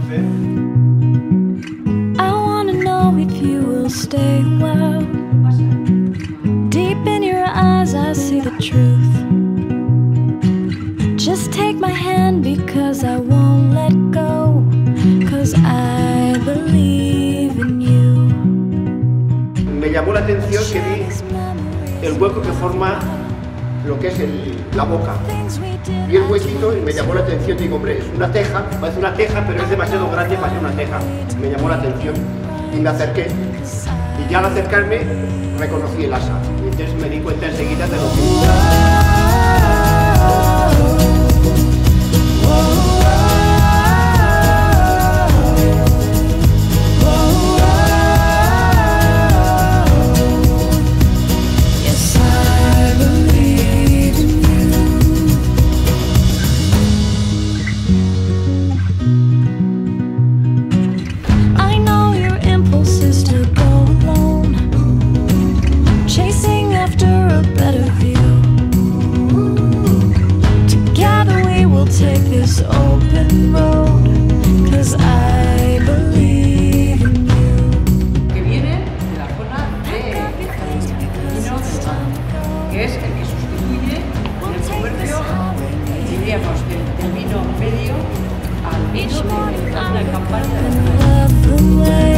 I wanna know if you will stay a while. Deep in your eyes I see the truth. Just take my hand because I won't let go, 'cause I believe in you. Me llamó la atención que vi el hueco que forma lo que es la boca. Vi el huequito y me llamó la atención. Digo, hombre, es una teja, parece una teja, pero es demasiado grande para ser una teja. Me llamó la atención y me acerqué. Y ya al acercarme reconocí el asa. Y entonces me di cuenta enseguida de lo que... del vino medio al vino de una campaña de